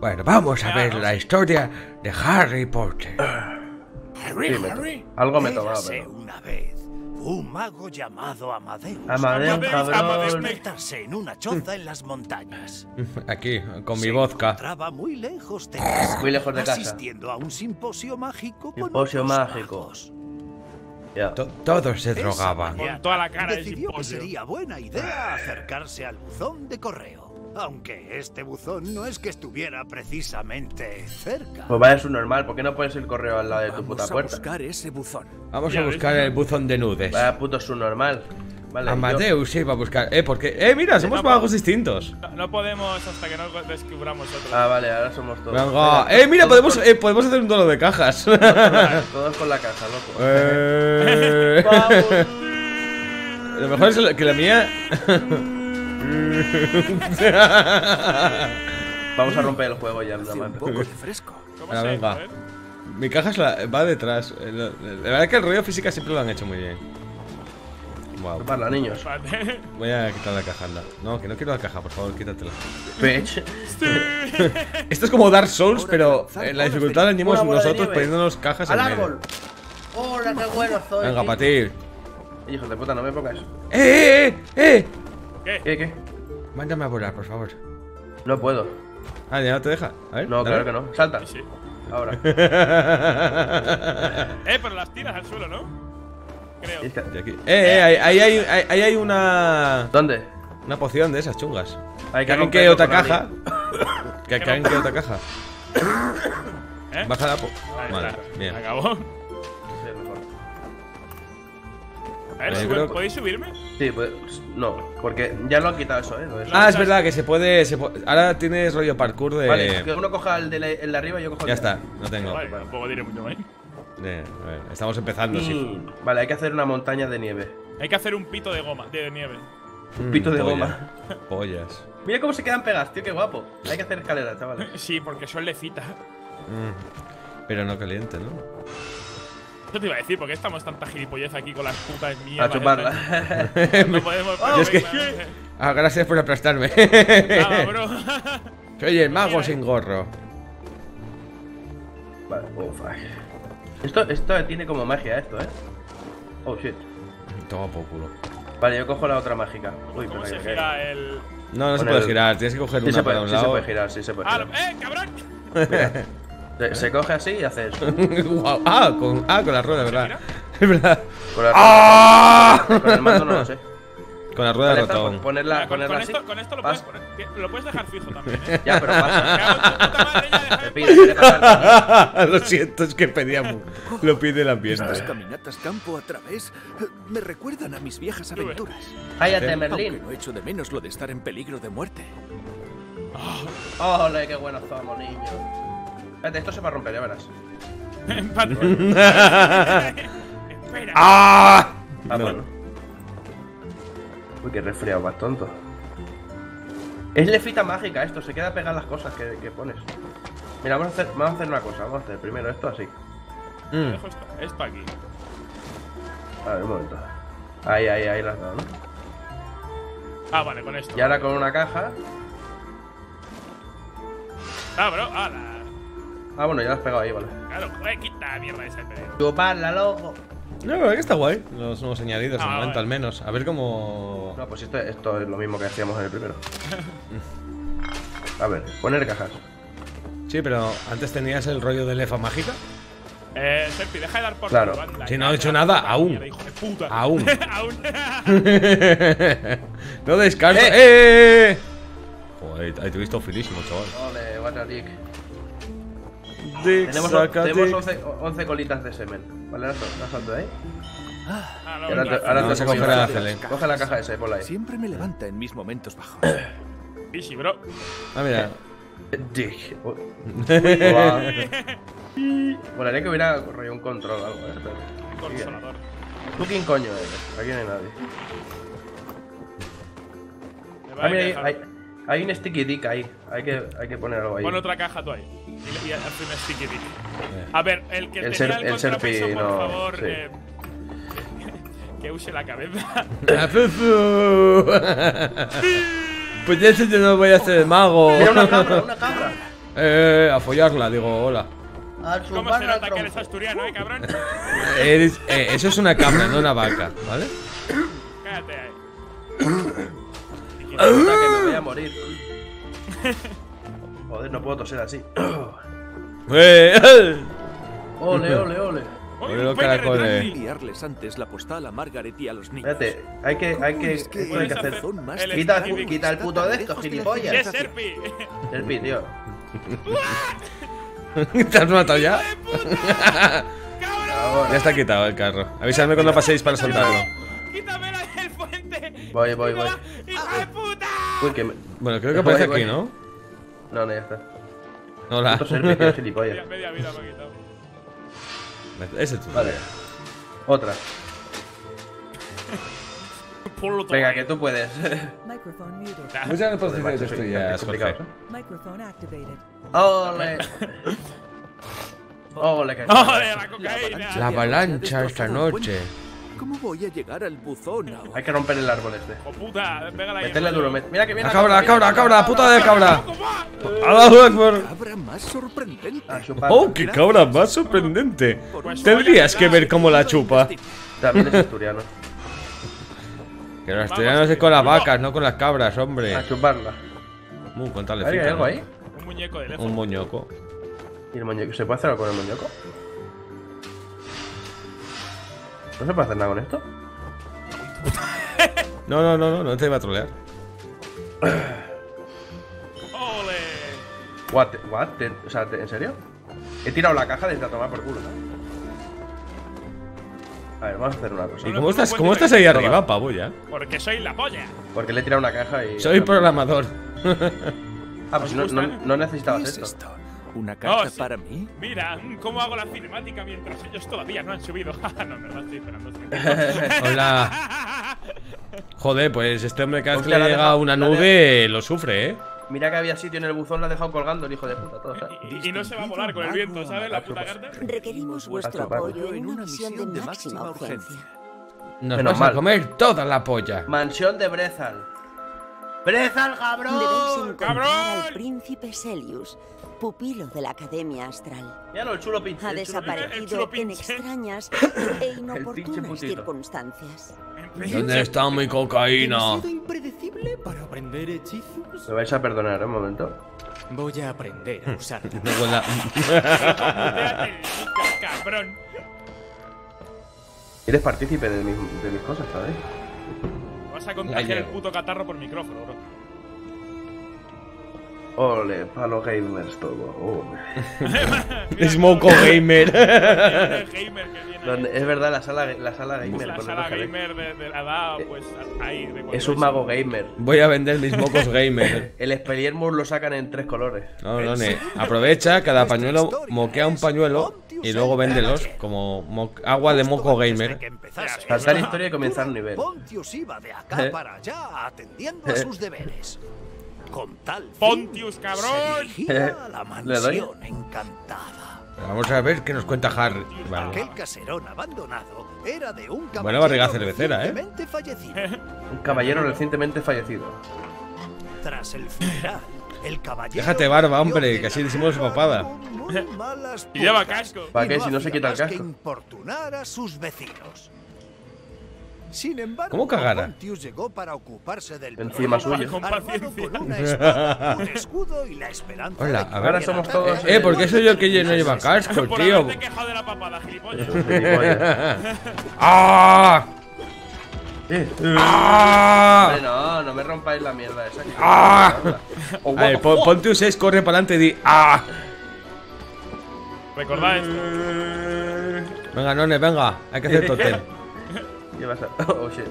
Bueno, vamos a ver la historia de Harry Potter. Algo me tomaba, Érase pero... una vez un mago llamado Amadeus. Amadeus, cabrón. Meterse en una choza en las montañas. Aquí, con mi Se vodka. encontraba muy lejos de casa, Muy lejos de casa. asistiendo a un simposio mágico con Simposio otros mágico. magos. Ya. Todos se drogaban. Con toda la cara de Decidió que simposio. sería buena idea acercarse al buzón de correo. Aunque este buzón no es que estuviera precisamente cerca. Pues vaya su normal, ¿por qué no pones el correo al lado de tu puta Vamos a puerta? buscar ese buzón. Vamos Ya a ves, buscar tío. el buzón de nudes. Vaya puto su normal. Vale, Amadeus se iba a buscar. Porque. Mira, somos No, magos distintos. No podemos hasta que no descubramos otro. Ah, vale, ahora somos todos. Venga. Venga, Mira, todos podemos hacer un duelo de cajas. Todos con la caja, loco. Vamos. Lo mejor es que la mía. Vamos a romper el juego ya, nada Hace más. un poco de fresco. ¿Cómo Ahora, se venga. a ver? Mi caja va detrás. La verdad es que el rollo física siempre lo han hecho muy bien. Wow. Parla, niños. Espérate. Voy a quitar la caja, anda. No, que no quiero la caja, por favor, quítatela. Bitch. Esto es como Dark Souls, Hora pero de lanzar la bolas dificultad la de tenemos Una bola de nosotros nieve. poniéndonos cajas ¡Al en medio. árbol! ¡Hola, qué bueno soy! Venga, para ti. Hijo de puta, no me pongas. ¡Eh! ¿Qué? ¿Qué? Mándame a volar, por favor. No puedo. Ah, ya no te deja. A ver. No, dale. claro que no. Salta. Sí. Ahora. Pero las tiras al suelo, ¿no? Creo. Y es que- De aquí. Ahí hay una. ¿Dónde? Una poción de esas chungas. Hay Que alguien romperlo quede otra con la caja. nieve. Que alguien quede otra caja. ¿Eh? Baja la Ahí Vale, está. bien. Acabó. Sí, mejor. A ver, Yo creo que- ¿podéis subirme? Sí, pues no, porque ya lo han quitado eso, ¿eh? Lo de eso. Ah, es verdad que se puede. Ahora tienes rollo parkour de. Vale, que uno coja el de arriba y yo cojo el Ya de está, no tengo. Vale, tampoco diré mucho más. A ver, estamos empezando, sí. Vale, hay que hacer una montaña de nieve. Hay que hacer un pito de goma, de nieve. Un pito de polla. goma. Pollas. Mira cómo se quedan pegadas, tío, qué guapo. Hay que hacer escaleras, chavales. Sí, porque son lecita. Pero no caliente, ¿no? Eso te iba a decir, ¿por qué estamos tanta gilipollez aquí con las putas mierdas? A chuparla. No podemos. Yo es que- perfectamente. Ah, gracias por aplastarme. Nada, bro. Soy el mago sin gorro. Vale, oh fuck. Esto tiene como magia esto, ¿eh? Oh shit. Toma por culo. Vale, yo cojo la otra mágica. Uy, ¿Cómo pero se que gira el. No, no se Con puede el- girar. Tienes que coger Sí una se para puede, un sí se lado. puede girar, sí se puede Ah, girar. cabrón! Se coge así y hace eso. Guau. Con la rueda, ¿verdad? ¿Se Es verdad. Con la ¡Ah! Con el mando no lo sé. Con la rueda Vale, de esta, ratón. pues ponerla, Con ponerla así. esto lo Pas- puedes poner. Lo puedes dejar fijo también, ¿eh? Ya, pero pasa. Me cago en tu puta madre, ya, déjame Te en pide, quiere pasar. Lo siento, es que pedíamos. Lo pide el ambiente. Estas caminatas campo a través me recuerdan a mis viejas aventuras. Cállate, Aunque Merlín. no echo de menos lo de estar en peligro de muerte. ¡Ole, qué buenos somos, niños! Espérate, esto se va a romper, ya verás. Empate. Espera. ¡Ah! Ah, No. bueno. Uy, qué resfriado más tonto. Es lefita mágica esto, se queda pegar las cosas que pones. Mira, vamos a hacer una cosa. Vamos a hacer primero esto así. Dejo esto aquí. A ver, un momento. Ahí lo has dado, ¿no? Ah, vale, con esto. Y ahora con una caja. Ah, bro, ala. Ah, bueno, ya lo has pegado ahí, vale. Claro, quita la mierda esa pedido. Chuparla, loco. No, la verdad que está guay. Los nuevos añadidos, de Ah, momento vale. al menos. A ver cómo. No, pues esto es lo mismo que hacíamos en el primero. A ver, poner cajas. Sí, pero antes tenías el rollo de lefa mágica. Serpi, deja de dar por Claro. culo, anda, Si no ya, he hecho ya, nada, puta aún. mierda, hijo de puta. Aún. Aún. No descarto. ¡Eh! Joder, ahí te he visto filísimo, chaval. Ole, what a dick. Dick, Tenemos saca dick. 11 colitas de semen. Vale, las salto de ahí. Ah, no, Y ahora no, te- ahora No, te se cojo cogerá yo. la Cele. Coge la caja esa y ponla ahí. Siempre me levanta en mis momentos bajos. Easy, bro. Ah, mira. Dick. Hola. Molaría que hubiera rollo un control o algo, espera. Consolador. ¿Tú quién coño eres? Aquí no hay nadie. Me Ah, va a mira, dejar. hay un sticky dick ahí. Hay que poner algo ahí. Pon otra caja tú ahí. Y haz un sticky dick. A ver, el que El tenía ser- el el Serpi contrapeso, por no- favor, sí. que use la cabeza. Pues ya sé que no voy a ser el mago. Mira, una cabra, una cabra. A follarla, digo, hola. A ¿Cómo se chuparla nota que eres tronco. asturiano, cabrón? Eso es una cabra, no una vaca, ¿vale? Cállate ahí. Puta, que me voy a morir. Joder, no puedo toser así. ¡Eh! Ole, ole, ole. Oye, Los un peine caracoles. retráctil. Enviarles antes la postal a Margaret y a los niños. Espérate, hay que Es que esto hay que hacer. son más el Quita, Stevie quita el puto de esto, ¡Sí, gilipollas. es Serpi! Serpi, tío. ¿Te has matado ya? ¡Cabrón! Ya está quitado el carro. Avisadme cuando paséis para soltarlo. ¡Quítame la del puente! Voy, voy, voy. ¡Hijo de puta! Uy, que me... Bueno, creo que aparece Voy, aquí, ¿no? No, no, ya está. Hola. Puto Serpi, tío, gilipollas. Media vida me ha quitado. Ese tú. Vale. Otra. Ponlo todo Venga, ahí. que tú puedes. Microphone muted. Muchas gracias por Joder, decirte macho, tuyas, qué Jorge. complicado, Microphone activated. Ole. Ole, que ¡Joder, la cocaína! La avalancha esta noche. ¿Cómo voy a llegar al buzón ahora? Hay que romper el árbol este. ¡Oh, puta! Pégala ahí. Meterle duro. Mira que viene La cabra, la cabra, la cabra, puta de cabra. ¡Toma! Allahu Akbar. Cabra más sorprendente. A chupar. Oh, qué cabra más sorprendente. Tendrías que ver cómo la chupa. También es asturiano. Que los asturianos es con las vacas, no con las cabras, hombre. A chuparla. Cuánta ¿Hay lecita, algo ¿no? ahí? Un muñeco de lejos. Un moñoco. ¿Y el muñeco? ¿Se puede hacer algo con el muñeco? ¿No se puede hacer nada con esto? No te iba a trolear. ¡Ole! What? O sea, ¿en serio? He tirado la caja desde a tomar por culo, ¿no? A ver, vamos a hacer una cosa. ¿Y cómo estás ahí arriba, pavo, ya? Porque soy la polla. Porque le he tirado una caja y... Soy programador. Ah, pues no necesitabas ¿Qué es esto. esto? ¿Una carta sí. para mí? Mira, cómo hago la cinemática mientras ellos todavía no han subido. no, no estoy esperando. Hola. Joder, pues este hombre cada vez que Hostia, le la ha llega dejado- una la ha nube lo sufre, ¿eh? Mira que había sitio en el buzón, lo ha dejado colgando el hijo de puta, todo, ¿sabes? Y no se va a volar con el viento, ¿sabes? La puta carta. Requerimos vuestro Astro, apoyo en una misión de máxima urgencia. Nos Menos vas mal. a comer toda la polla. Mansión de Brezal. ¡Brezal, Debéis cabrón! encontrar ¡Cabrón! al príncipe Celius, pupilo de la Academia Astral. Míralo, el chulo pinche. Ha el chulo pinche. el desaparecido chulo en pinche. extrañas e inoportunas putito. circunstancias. ¿Dónde está mi cocaína? ¿Demasiado impredecible para aprender hechizos? Me vais a perdonar, un momento. Voy a aprender a usarla. No huela- Muteate el micro, cabrón. Eres partícipe de mis cosas, ¿sabes? Vas a contagiar el llevo. puto catarro por micrófono, bro. Ole, palo gamers todo. Ole. Smoco Gamer. El gamer que viene ahí. Donde- es verdad, la sala gamer. La con sala el RGB. gamer de la edad, pues ahí. De cuando Es un mago gamer. Voy a vender mis mocos gamer. El Expelliarmus lo sacan en 3 colores. No, aprovecha, cada pañuelo moquea un pañuelo y luego véndelos como agua de moco gamer. Que empezase Saltar esta historia y comenzar aventura, nivel. Pontius iba de acá para allá atendiendo a sus deberes. Con tal fin, Pontius, cabrón. se dirigía a la ¿Le doy? mansión encantada. Vamos a ver qué nos cuenta Harry. Vale. Aquel caserón abandonado era de un caballero Buena barriga cervecera, ¿eh? recientemente fallecido. Un caballero recientemente fallecido. Tras el funeral, el caballero Déjate barba, hombre, volvió de que así la decimos su guerra papada. con muy malas Y lleva pulgas, casco. ¿Para y qué si no se hacía quita el más que casco? importunar a sus vecinos. Sin embargo, ¿Cómo cagara? Pontius llegó para ocuparse del Encima pueblo, suyo. Con armado paciencia. con una espada, un escudo y la esperanza Hola, de que a ver. Ahora somos todos. ¿Por qué soy yo el que no lleva casco, Por tío? haberte quejado de la papada, gilipollas. Gilipollas. ¡Ah! ¡Ah! Hombre, no me rompáis la mierda esa. que- ¡Ah! Oh, A ver, guapo. ponte un 6, corre para adelante y di ¡ah! Recordad esto. Venga, None, venga, hay que hacer totem. ¿Qué vas a.? Oh shit.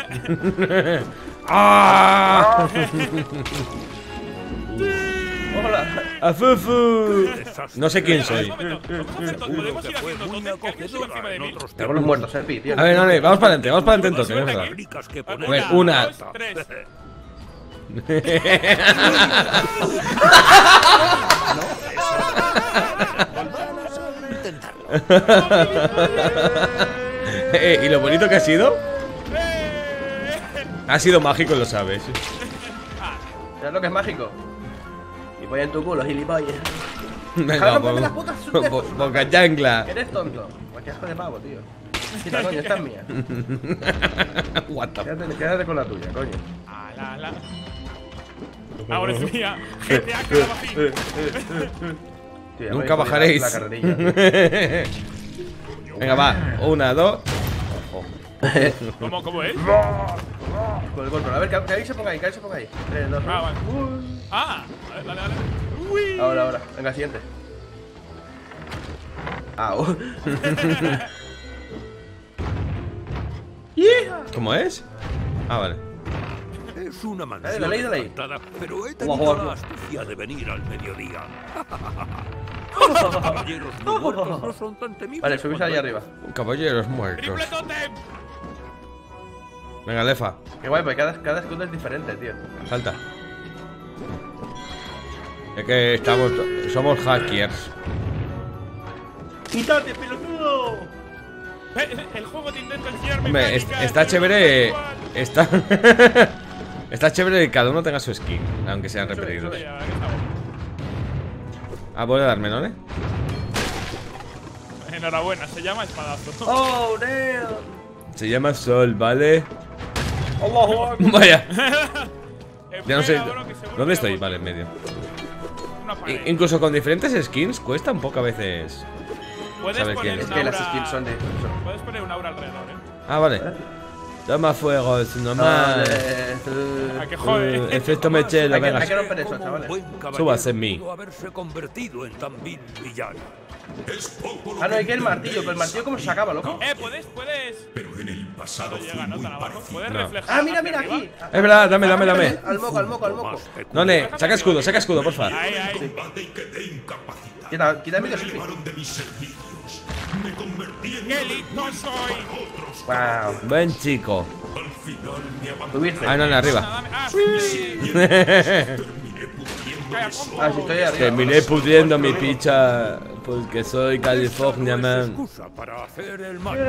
¡Ah! Hola. ¡Afufu! No sé quién soy. Podemos ir haciendo totem, que aquí sube encima de mí. Te hago los muertos, tío. A ver, None, vamos para adelante en totem, es verdad. únicas que A poner. ver, una. 2, 3. ¿Y lo bonito que ha sido? Ha sido mágico, lo sabes. ¿Sabes lo que es mágico? Y voy en tu culo, gilipollas. Venga, romperme las putas de estos, boca chancla. Eres tonto. Pues qué asco de pavo, tío. Mira, coño, esta es mía. What the Quédate con la tuya, coño. Ahora es mía. GTA Calabacín. Tío, ya Nunca me voy a ir bajaréis. a la carrerilla, tío. Venga, va. 1, 2. ¿Cómo es? Con el golpe. A ver, que ahí se ponga ahí, que ahí se ponga ahí. 3, 2, 1. Ah, vale. Ah, dale. Uy. Ahora. Venga, siguiente. Au. ¿Cómo es? Ah, vale. Es una mansión Dale, dale. encantada, pero he Guau, tenido guau. la astucia de venir al mediodía. Caballeros no muertos no son tan temibles. Vale, subís ahí arriba. Caballeros muertos. ¡Triple totem! Venga, Lefa. Qué guay, pues cada escudo es diferente, tío. Salta. Es que somos hackers. ¡Quítate, pelotudo! El juego te intenta enseñar Hombre, mecánicas, está pero chévere. no es Está. Está chévere que cada uno tenga su skin, aunque sean repetidos. igual. Ya, que está bueno. Ah, voy a darme, ¿no? Enhorabuena, se llama espadazo. ¡Oh, damn! Se llama Sol, ¿vale? ¡Allahu Akbar! Vaya. Espera, Ya no sé. bueno, que seguro ¿Dónde que estoy? hago Vale, en medio. una pared. Incluso con diferentes skins cuesta un poco a veces. Puedes saber poner quién es. un Es que las aura- skins son de. Puedes poner un aura alrededor, Ah, vale. Toma fuego, es normal. ¿A qué jode? Efecto mechero, Hay que venga. romper eso, Como un chavales. buen caballero Subas en mí. pudo haberse convertido en tan vil villano. Ah, no, hay que el martillo, pero el martillo, ¿cómo se sacaba, loco? Puedes. Pero en el pasado No fui llega, ¿no? muy Tan abajo. parecido. Puedes No. reflejar. Ah, mira, hacia arriba. aquí. Es verdad, dame. Al moco. None, saca escudo, porfa. Ahí. Combate y quedé incapacitado. Quita el vídeo, Me sí. elevaron de mis servicios. Me convertí en ¡Qué listo soy! otros. Wow. Buen chico. Al final me abandoné. Subiste. Ah, None, arriba. Dame- Ah, sí. Terminé pudriendo Calla, de sol. Ah, sí, estoy arriba. Terminé pudiendo mi picha porque soy California Esa no es man. excusa para hacer el mal.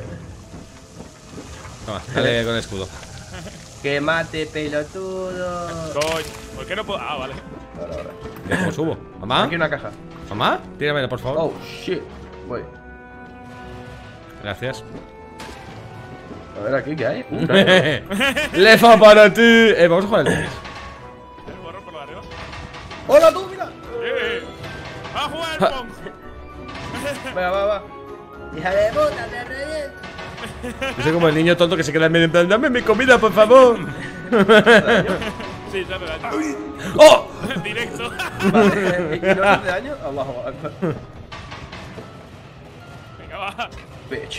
Toma, dale con el escudo. Que mate, pelotudo. Coño, ¿por qué no puedo? Ah, vale. ¿Y ¿Cómo subo? ¿Mamá? Aquí una caja. ¿Mamá? Tíramela, por favor. Oh, shit. Voy. Gracias. A ver aquí, ¿qué hay? Lefa para ti. Vamos a jugar al tenis. El borro por lo de arriba. ¡Hola, tú, mira! ¡A jugar el Pong! Venga, va. Hija de puta, te reviento. Yo soy como el niño tonto que se queda en medio en plan, dame mi comida, por favor. Sí, se hace daño. ¡Oh! Directo. Vale, ¿y no te hace daño? Allahu Akbar. Venga, va. Bitch.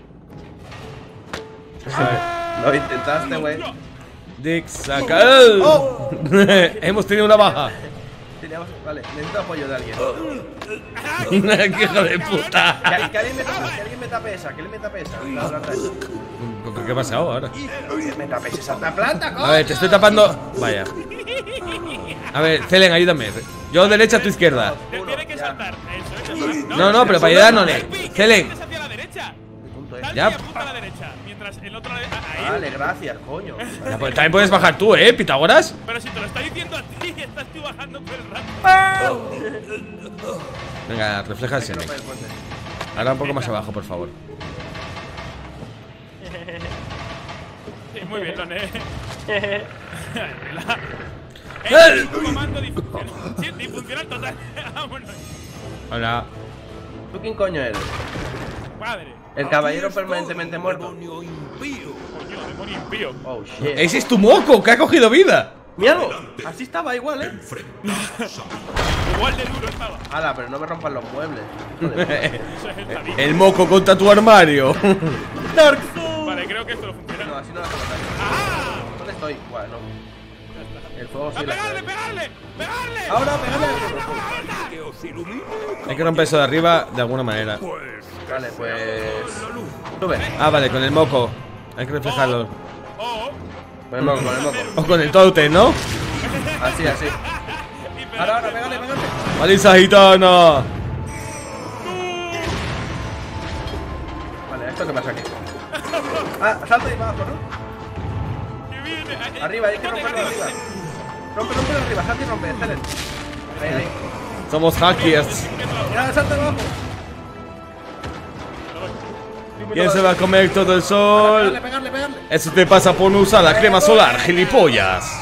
Lo intentaste, güey. Dick saca. ¡Oh! Hemos tenido una baja. Teníamos. Vale, necesito apoyo de alguien. ¡Qué hijo de puta! Que alguien me tape esa, que alguien me tape esa. La planta esa. ¿Qué ha pasado ahora? Que me tapes esa planta, coño. A ver, te estoy tapando. Vaya. A ver, Celen, ayúdame. Yo derecha, tú izquierda. Te tiene que saltar. Eso, eso. No, pero para ayudar no le. Celen. Saltas hacia la derecha. Punto es. Salta Ya. y apunta a la derecha. Mientras el otro. Ahí. Vale, gracias, coño. Ya, pues, también puedes bajar tú, Pitágoras. Pero si te lo está diciendo a ti, estás tú bajando por el rato. Venga, refleja el semen. Ahora un poco más abajo, por favor. Sí, muy bien, Lone. Comando disfuncional. Sí, disfuncional total. Vámonos. Hola. ¿Tú quién coño eres? Madre. El caballero permanentemente muerto. Demonio impío. Coño, demonio impío. Oh, shit. Ese es tu moco, que ha cogido vida. ¡Míralo! Así estaba igual, Igual de duro estaba. Ala, pero no me rompan los muebles. Joder. Eso es el tabique. El moco contra tu armario. Dark Souls. Vale, creo que esto lo funciona. No, así no la puedo matar. ¿Dónde estoy? Bueno, no. El fuego sí la ¡Pegarle, pegarle! ¡Pegarle! Ahora, pégale. Que os ilumine. Hay que romper eso de arriba de alguna manera. Pues Vale, pues. Sube. Ah, vale, con el moco. Hay que reflejarlo. Oh, Con el moco, con el moco. O con el totem, ¿no? Así, así. y Ahora, pégale. ¡Paliza gitana! Vale, ¿esto qué pasa aquí? Ah, salta y va abajo, ¿no? que viene. Arriba, hay que romperlo de arriba. Rompe arriba, salta y rompe, excelente. ahí. Somos hackers. Ya, salta abajo. ¿Quién se va a comer todo el sol? Pegarle. Eso te pasa por no usar la crema solar, gilipollas.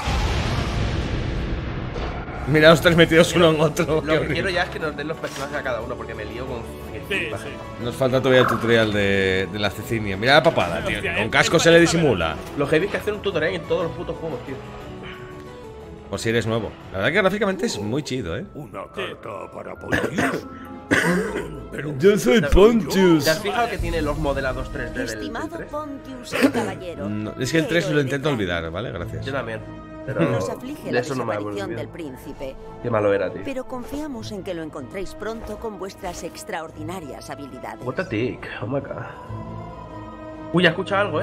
Mira los tres metidos uno en otro. Lo que quiero ya es que nos den los personajes a cada uno, porque me lío con... Sí. Nos falta todavía el tutorial de la Cecilia. Mira la papada, tío. Hostia, Con casco se le disimula. Lo heavy es que hacer un tutorial en todos los putos juegos, tío. Por si eres nuevo. La verdad que gráficamente es muy chido, Una carta para Pontius. Yo soy Pontius. ¿Te has fijado que tiene los modelados 3D del Estimado 3? Pontius el caballero. No, es que el 3 lo intento olvidar, ¿vale? Gracias. Yo también. Pero Nos aflige de la eso no me desaparición acuerdo. del príncipe, Qué malo era, tío. pero confiamos en que lo encontréis pronto con vuestras extraordinarias habilidades. What a tick. Oh my god. Uy, ya escucha algo,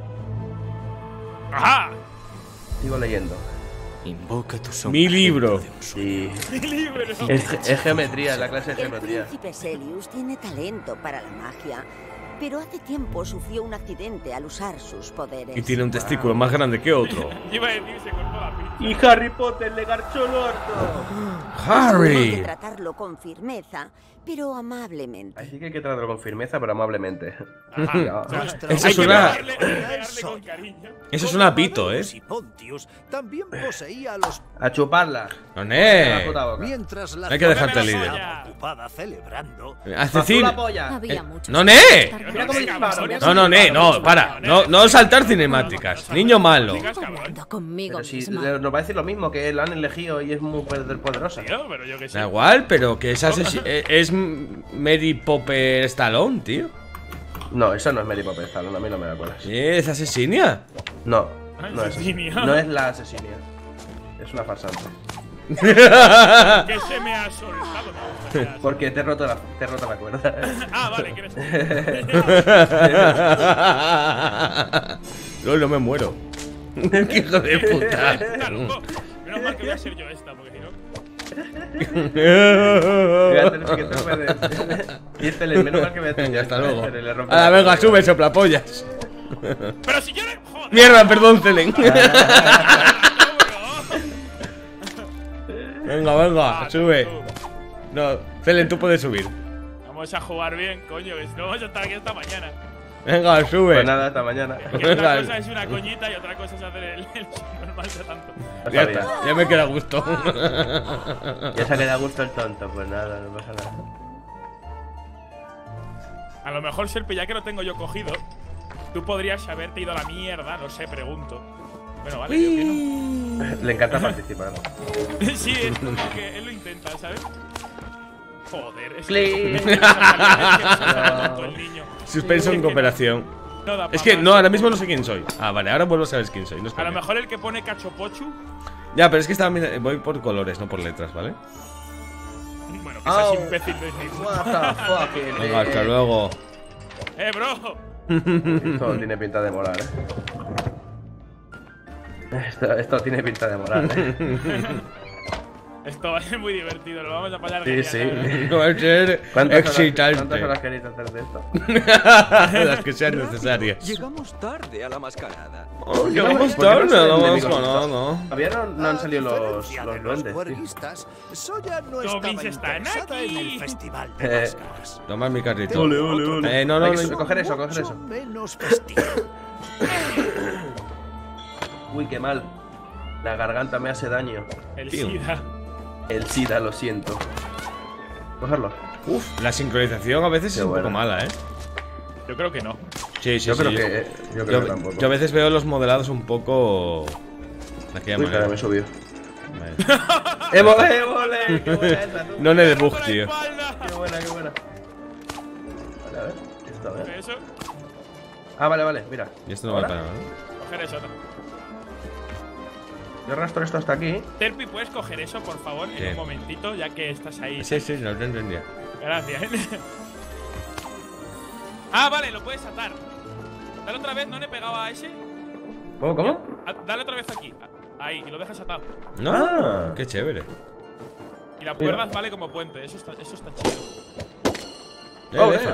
¡Ajá! Sigo leyendo. Invoca tu sombra. Mi libro. dentro de un sueño. Sí. Libre, ¿no? Es geometría, la clase de El geometría. príncipe Celius tiene talento para la magia, pero hace tiempo sufrió un accidente al usar sus poderes. Y tiene un testículo más grande que otro. Iba a decir, se cortó la pinza. Y Harry Potter le garchó el orto. Hay que ¡Harry! tratarlo con firmeza, pero amablemente. Así que hay que tratarlo con firmeza, pero amablemente. Ajá. No. Eso Hay es que una. pegarle con cariño. Eso es una pito, Y Pontius también poseía los... A chuparla. ¡No, La ne! puta boca. Mientras la Hay que dejarte Cómeme la líder. polla. estaba ocupada celebrando, A ¡Azul Cecil. la polla! Había muchos. ¡No, ne! Mira cómo disparo, mira No, cómo no, ne, disparo. no, para. No saltar cinemáticas. Niño malo. Hablando conmigo Pero si misma. nos va a decir lo mismo, que la han elegido y es muy poderosa. Tío, pero yo que sé. Da igual, pero que es es Mary Popper Stallone, tío. No, eso no es Mary Poppins, a mí no me da cuenta. ¿Es asesina? No, Ah, no es asesinia. No es la asesinia. Es una farsante. Que se me ha soltado. No, Porque te he roto la cuerda. Ah, vale, ¿quieres? No me muero. ¡Qué hijo de puta! Claro, menos mal que voy a ser yo esta, porque si no. Y este le menos mal que me Venga, hasta luego. Le rompe Ahora, la venga, cuerda. sube, soplapollas. Pero si yo no. ¡Joder! Mierda, perdón, Celen. ¿Cómo Venga, sube. No, Celen, tú puedes subir. no? Vamos a jugar bien, coño, que si no vamos a estar aquí hasta mañana. Venga, sube. Pues nada, hasta mañana. Que una cosa es una coñita y otra cosa es hacer el normal de tanto. Ya está, ya me queda gusto. Ya se ha quedado a gusto el tonto, pues nada, no pasa nada. A lo mejor, Serpe, ya que lo tengo yo cogido, tú podrías haberte ido a la mierda, no sé, pregunto. Bueno, vale, yo que no. Le encanta participar. Sí, es como que él lo intenta, ¿sabes? Joder, es Click. que tanto el niño. Suspenso en cooperación. No da Es que pa' no, más. ahora mismo no sé quién soy. Ah, vale, ahora vuelvo a saber quién soy. No es A por lo qué. mejor el que pone cachopochu. Ya, pero es que estaba voy por colores, no por letras, ¿vale? Bueno, que seas imbécil de decir. What the fuck, Venga, hasta luego. Bro. Esto tiene pinta de molar, Esto tiene pinta de molar, Esto va a ser muy divertido, lo vamos a pasar Sí, genial, sí. No va a ser ¿Cuántas excitante. horas queréis hacer de esto? Las que sean necesarias. llegamos tarde a la mascarada. Oh, llegamos ¿Por qué no tarde, salen no enemigos vamos estos? no. Todavía no han salido A los diferencia de duendes, tío. juerguistas, Soya no Tobis estaba está interesada aquí. en el festival de máscaras. Toma mi carrito. Tengo otro No, Hay no, que no. coger eso, mucho menos festivo. Uy, qué mal. La garganta me hace daño. El Tío. SIDA. El SIDA, lo siento. Cogerlo. Uf, la sincronización a veces Qué es un poco bueno. mala, ¿eh? Yo creo que no. Sí, sí, Yo sí. creo que. Yo creo que tampoco. yo a veces veo los modelados un poco. De aquella Uy, espera, manera. me subió. Vale. ¡Évole! ¡Qué buena esa, tú! No le de Por bug, la tío. espalda. ¡Qué buena, qué buena! Vale, a ver. Esto, a ver. Eso, Ah, vale, mira. Y esto no vale Ahora, para nada, ¿no? coger eso. Yo arrastro esto hasta aquí. Terpi, ¿puedes coger eso, por favor, ¿Qué? en un momentito, ya que estás ahí? Sí, sí, no te entendía. Gracias. Ah, vale, lo puedes atar. Dale otra vez, no le pegaba a ese. ¿Cómo? Dale otra vez aquí. Ahí, y lo dejas atado. No, Ah. qué chévere. Y la cuerdas vale como puente, eso está chido. Oh, Lefa. eso.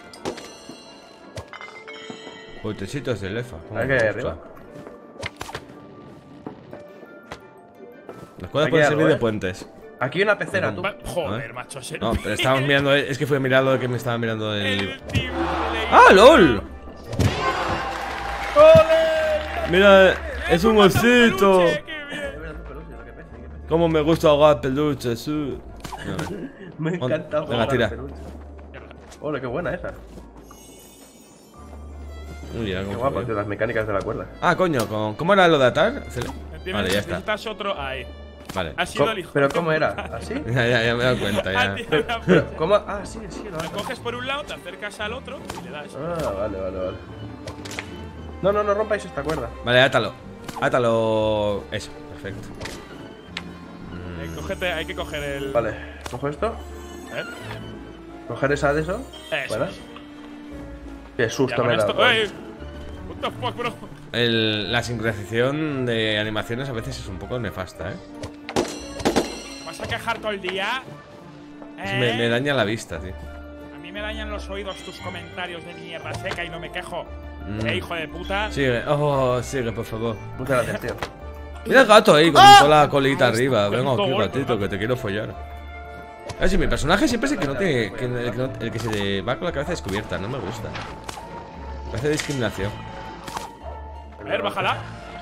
Puentecitos de Lefa. ¿Cómo Hay me que ir gusta? arriba. Las cuerdas Aquí pueden algo, servir de ¿eh? puentes. Aquí hay una pecera, tú. Joder, macho. No, pero estábamos mirando. Es que fui a mirar lo que me estaba mirando el. El tío de ¡Ah, LOL! Mira, es un osito. Cómo me gusta ahogar peluches. Sí. Me encanta Venga, jugar tira. al peluche. Ole, qué buena esa. Uy, ya, Qué cómo guapo, se tío, ve. las mecánicas de la cuerda. Ah, coño, ¿cómo era lo de atar? Vale, ya está. Necesitas otro ahí. Vale. Ha sido el hijo. Pero ¿cómo era? ¿Así? Ya me he dado cuenta, Ah, ya. tío, Pero, ¿cómo? Ah, sí, lo Lo hago. coges por un lado, te acercas al otro y le das. Ah, vale. No rompáis esta cuerda. Vale, átalo. Átalo. Eso, perfecto. Hay que coger el. Vale, cojo esto. ¿Eh? Coger esa de eso. Eso. Buena. Qué Ya susto con me he esto. dado. ¡Ey! What the fuck, bro? La sincronización de animaciones a veces es un poco nefasta, ¿eh? ¿Te vas a quejar todo el día? Me daña la vista, tío. A mí me dañan los oídos tus comentarios de mierda seca y no me quejo. Hijo de puta. Sigue, sigue, por favor. Muchas gracias, tío. Mira el gato ahí, con toda la colita arriba. Venga Gato aquí, gordo, gatito, que te quiero follar. Si mi personaje siempre es el que no te. El que se le va con la cabeza descubierta, no me gusta. Me hace discriminación. A ver, bájala.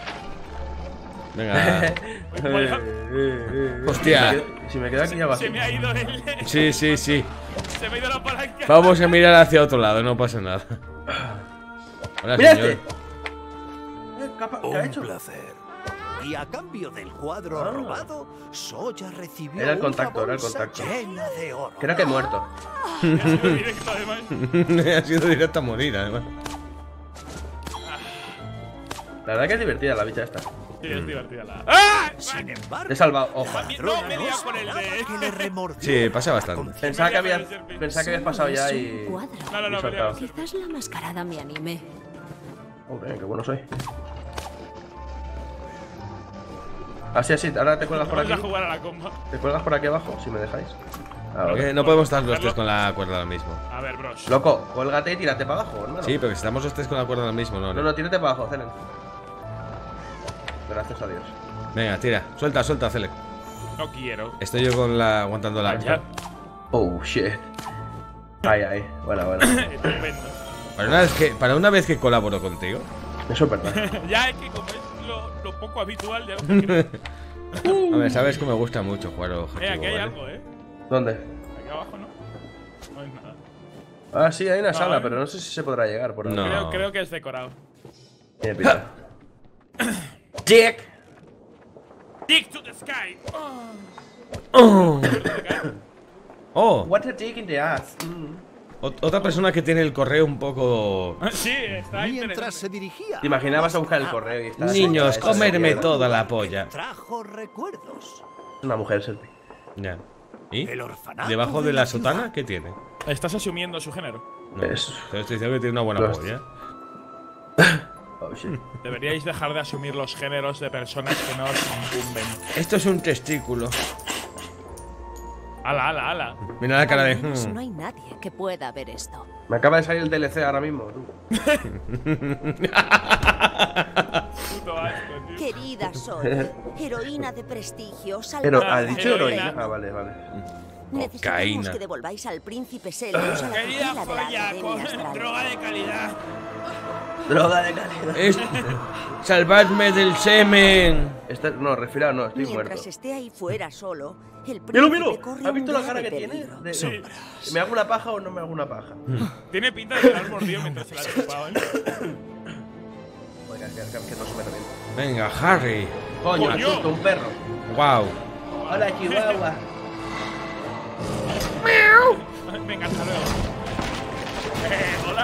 Venga. Vaya, Hostia. Si me quedo aquí ya va. se me ha ido el. Sí. Se me ha ido la palanca. Vamos a mirar hacia otro lado, no pasa nada. Hola, ¡Mira señor. este! ¿Qué ha hecho? Un placer. Y a cambio del cuadro robado, Soya recibió Era el contacto, una era el bolsa contacto. llena de oro. Creo que he muerto. Ha sido directo, además. Ha sido directo a morir, además. La verdad que es divertida la bicha esta. Sí, es divertida la. ¡Ah! Sin embargo, Te he salvado. Ojo. No me lía con el que le de. remordió. Sí, pasa bastante. Pensaba que habías pasado ya Es y. un cuadro. No, y me soltado. lía. Quizás la mascarada me anime. Hombre, qué bueno soy. Así, ahora te cuelgas por Vamos aquí. a jugar a la comba. Te cuelgas por aquí abajo, si me dejáis. Porque no podemos estar los tres con la cuerda ahora mismo. A ver, bros. Loco, cuélgate y tírate para abajo, hermano. Sí, pero si estamos los tres con la cuerda ahora mismo, no. No, tírate para abajo, Zelen. Gracias a Dios. Venga, tira. Suelta, Cele. No quiero. Estoy yo con aguantando la. Vaya. Oh, shit. Ay. Bueno. Estupendo. Para una vez que colaboro contigo. Eso es verdad. Ya es que como es lo poco habitual, ya no quiero. A ver, sabes que me gusta mucho jugar objetivo, Aquí hay ¿vale? algo, ¿Dónde? Aquí abajo, ¿no? No hay nada. Ah, sí, hay una sala, Vale. pero no sé si se podrá llegar por ahí. No. Creo que es decorado. Tiene pinta. Dick. Dick to the sky. Oh, What a dick in the ass. otra persona que tiene el correo un poco. Sí, está Mientras interesante. se dirigía. Te imaginabas a buscar el correo y estás. Niños, esa comerme mierda. toda la polla. Trajo recuerdos. Es una mujer, Selby. Ya. ¿Y? El orfanato. ¿Debajo de la sotana qué tiene? Estás asumiendo su género. No, Es- te estoy diciendo que tiene una buena Los- polla. Oh, shit. Deberíais dejar de asumir los géneros de personas que no os incumben. Esto es un testículo. Ala. Mira la cara de. Al menos no hay nadie que pueda ver esto. Me acaba de salir el DLC ahora mismo, tú. Puto asco, tío. Querida Sol, heroína de prestigio, Pero, salvadora ¿has dicho de heroína? reino. Ah, vale. Necesitamos Cocaína. que devolváis al príncipe Selius a la Querida tutela de la joya Academia con Astral. droga de calidad. Droga de calidad. ¡Salvadme del semen! No, resfriado no, estoy Mientras muerto. esté ahí fuera solo, el ¡Míralo, príncipe míralo! corre ¿Has un visto la cara grave que tiene? peligro. Sí. ¿Me hago una paja o no me hago una paja? Tiene pinta de que la has mordido mientras se la ha chupado, ¿eh? Oiga, que no se me revienta. Venga, Harry. Coño, Coño. asusto, un perro. Wow. Hola, Chihuahua. Venga, hasta luego. Hola.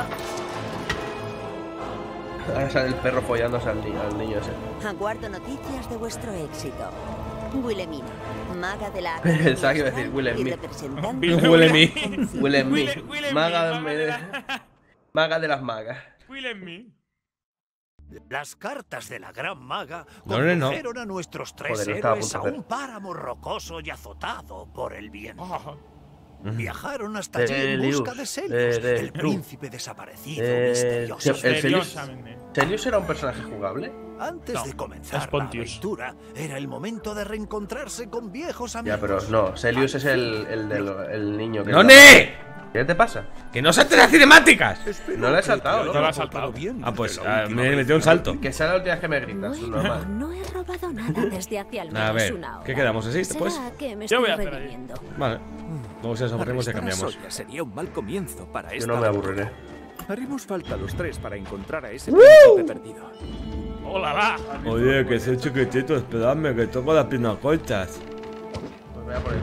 Ahora sale el perro follándose al niño ese. Aguardo noticias de vuestro éxito. Wilhelmina, maga de la Pensaba que iba a decir Astral Wilhelmina. y representante Will- de Will la me. confianza. Will en mí. Will en Maga, mí, maga de las magas. Will en mí. Las cartas de la Gran Maga No. condujeron a nuestros tres Joder, no estaba a héroes punto a de hacer. un páramo rocoso y azotado por el viento. Oh, Viajaron hasta allí en busca de Selius, el príncipe desaparecido misterioso. Misteriosamente. ¿Selius era un personaje jugable? Antes No, de es comenzar la Pontius. aventura, era el momento de reencontrarse con viejos amigos. Ya, pero no, Selius es el niño que... ¡None! ¿Qué te pasa? ¡Que no salten las cinemáticas! No le he saltado, No lo ¿no? has saltado. Ah, pues me metió un salto. Que sea la última vez que me gritas, Bueno, normal. no he robado nada desde hace al A menos ver, una hora. ¿qué quedamos así, pues? ¿Será que me Yo voy estoy a hacer ahí. redimiendo? Vale. Luego si nos aburrimos y Arrestar a cambiamos. Sawyer sería un mal comienzo para Yo esta no me aventura. aburriré. Haremos falta los tres para encontrar a ese príncipe perdido. ¡Hola, la! Oye, que soy chiquitito, esperadme, que tengo las piernas cortas. Pues voy a poner...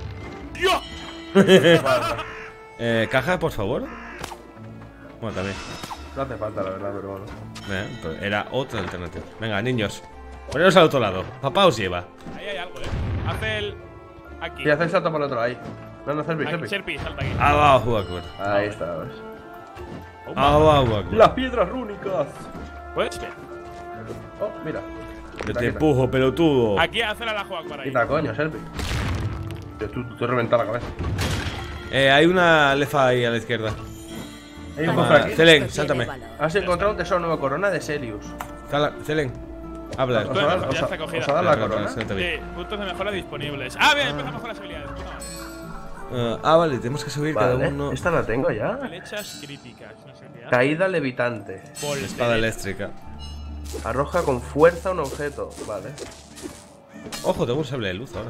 ¡Dios! Caja, por favor. Bueno, también. No hace falta, la verdad, pero bueno. Pues era otra alternativa. Venga, niños. Poneros al otro lado. Papá os lleva. Ahí hay algo, Hace el. Aquí. Y hacer salto por el otro ahí. No, no, Serpi, Aquí, Serpi. Sherpy, salta aquí. Abajo, Akbar. Ahí está, ¿ves? Abajo, Akbar. Las piedras rúnicas. ¿Puedes ver? Oh, mira. Yo Quita, te quita. empujo, pelotudo. Aquí, hacer a la juega por ahí. Quita, coño, Serpi. Tú reventas la cabeza. Hay una lefa ahí a la izquierda. Hay un Toma, cofre aquí. Celen, Esto sáltame. tiene valor. Has encontrado un tesoro nuevo, corona de Selius. Celen, habla. Os ha dado- ya está cogida. os ha dado la corona. Sí, puntos de mejora disponibles. Ah, bien, empezamos con las habilidades. Puta madre. Vale, tenemos que subir cada Vale, uno. esta la tengo ya. Flechas críticas, no sé qué. Caída levitante. Espada eléctrica. Arroja con fuerza un objeto. Vale. Ojo, tengo un sable de luz ahora.